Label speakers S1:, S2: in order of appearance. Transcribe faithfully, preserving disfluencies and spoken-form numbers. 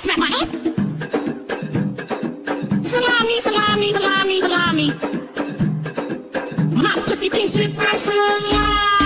S1: Smack my ass. Salami, salami, salami, salami. My pussy tastes just like salami.